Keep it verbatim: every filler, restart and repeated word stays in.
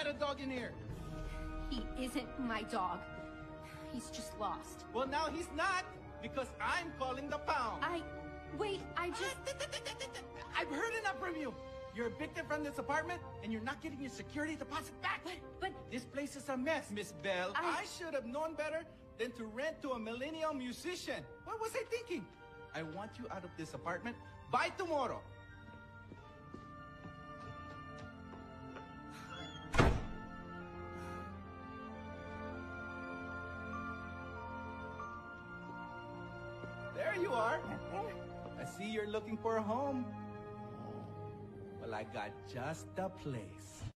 let a dog in here? He isn't my dog. He's just lost. Well, now he's not, because I'm calling the pound. I... Wait, I just... I've heard enough from you. You're evicted from this apartment, and you're not getting your security deposit back. But, but... This place is a mess, Miss Bell. I... I should have known better than to rent to a millennial musician. What was I thinking? I want you out of this apartment by tomorrow. There you are. I see you're looking for a home. Well, I got just the place.